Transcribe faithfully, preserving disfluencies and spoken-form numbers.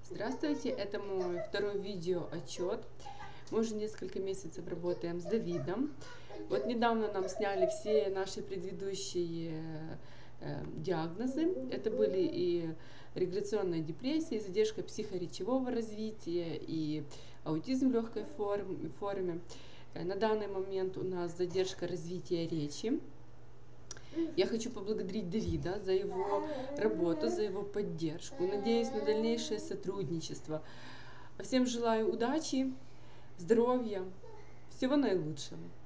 Здравствуйте, это мой второй видео отчет. Мы уже несколько месяцев работаем с Давидом. Вот недавно нам сняли все наши предыдущие э, диагнозы. Это были и регуляционная депрессия, и задержка психоречевого развития, и аутизм в легкой форме. форме. На данный момент у нас задержка развития речи. Я хочу поблагодарить Давида за его работу, за его поддержку. Надеюсь на дальнейшее сотрудничество. Всем желаю удачи, здоровья, всего наилучшего.